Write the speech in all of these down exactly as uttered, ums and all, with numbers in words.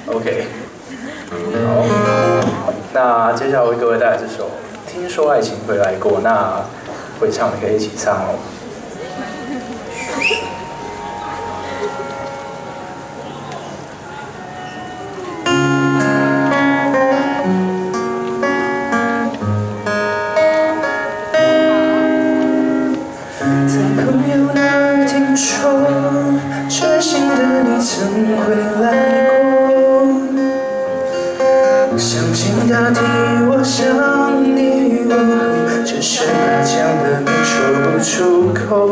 OK， 好，那接下来为各位带来这首《听说爱情回来过》，那会唱的可以一起唱哦。 在朋友那儿听说，痴心的你曾回来过。 相信大体我想你误会，只是怕讲了你说不出口。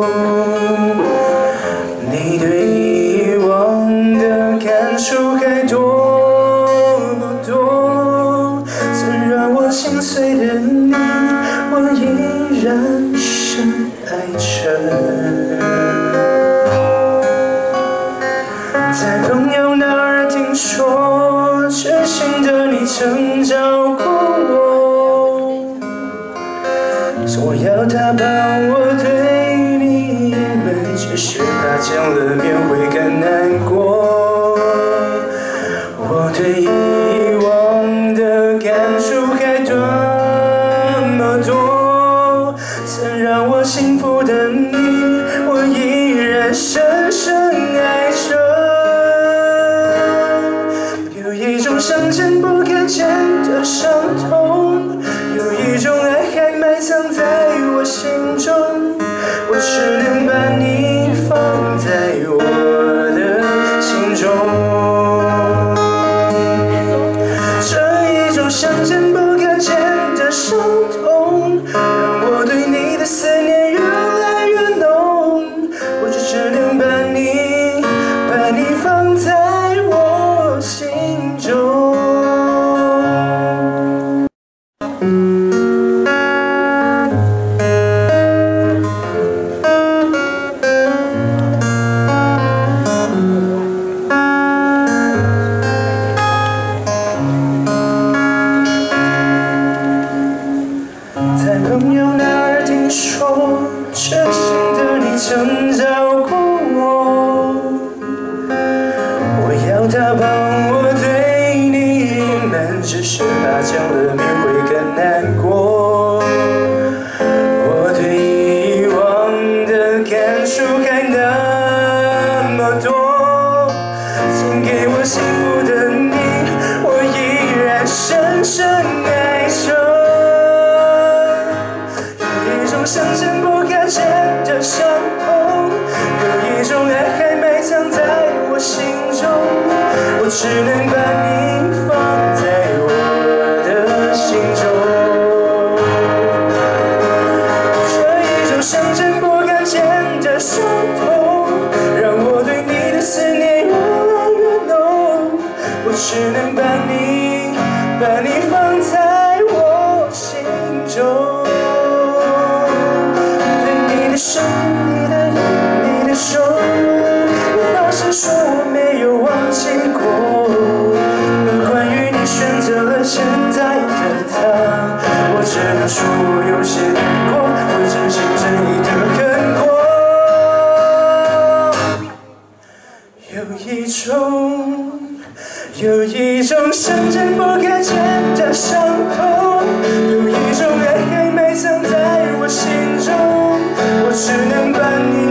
你对以往的感触还多不多？曾让我心碎的你，我依然深爱着。在朋友那儿听说，痴心的你曾找过我，说我要他帮我对你隐瞒，只是怕讲了面会更难过。我对以往的感触还多么多，曾让我幸福的你，我依然深深爱着。 有一种想见不敢见的伤痛，有一种爱还埋藏在我心中，我只能把你放在我的心中。这一种想见不敢见的伤痛，让我对你的思念越来越浓，我就只能把你，把你放在我心中。 在朋友那儿听说，痴心的你曾找过我，我要他帮我对你隐瞒，只是怕讲了面会更难过。我对以往的感触还那么多，曾给我幸福的你，我依然深深爱着。 想见不敢见的伤痛，有一种爱还埋藏在我心中，我只能把你放在我的心中。这一种想见不敢见的伤痛，让我对你的思念越来越浓，我只能把你，把你放在我心中。 声音，你的眼，你的手，我发誓说我没有忘记过。而关于你选择了现在的他，我只能说我有些难过，我真心真意的恨过。有一种，有一种想见不敢见的伤痛，有一种爱还埋藏在我心中。 我只能把你。